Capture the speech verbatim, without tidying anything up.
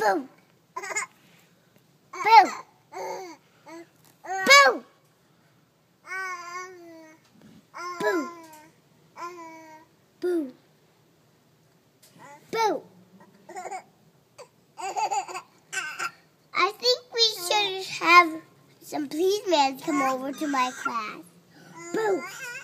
Boo! Boo! Boo! Boo! Boo! Boo! I think we should have some policemen come over to my class. Boo!